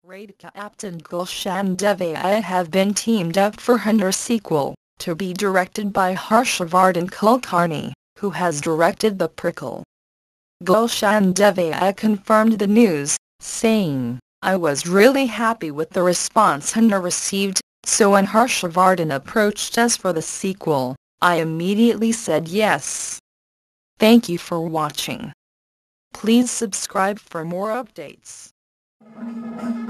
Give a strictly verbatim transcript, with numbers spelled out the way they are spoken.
Radhika Apte and Gulshan Devaiah have been teamed up for Hunterrr sequel, to be directed by Harshavardhan Kulkarni, who has directed the prequel. Gulshan Devaiah confirmed the news, saying, "I was really happy with the response Hunterrr received, so when Harshavardhan approached us for the sequel, I immediately said yes." Thank you for watching. Please subscribe for more updates.